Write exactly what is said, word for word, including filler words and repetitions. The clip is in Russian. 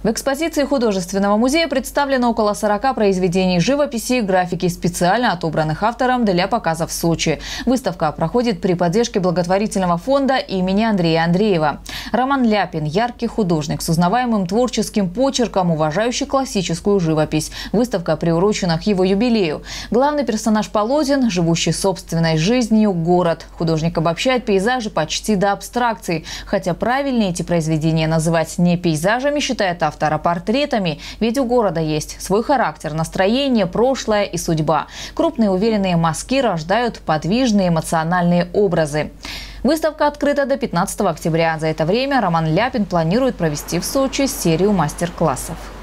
В экспозиции художественного музея представлено около сорока произведений живописи и графики, специально отобранных автором для показа в Сочи. Выставка проходит при поддержке благотворительного фонда имени Андрея Андреева. Роман Ляпин – яркий художник с узнаваемым творческим почерком, уважающий классическую живопись. Выставка приурочена к его юбилею. Главный персонаж полотен – живущий собственной жизнью город. Художник обобщает пейзажи почти до абстракции. Хотя правильнее эти произведения называть не пейзажами, считает автор, а портретами, ведь у города есть свой характер, настроение, прошлое и судьба. Крупные уверенные мазки рождают подвижные эмоциональные образы. Выставка открыта до пятнадцатого октября. За это время Роман Ляпин планирует провести в Сочи серию мастер-классов.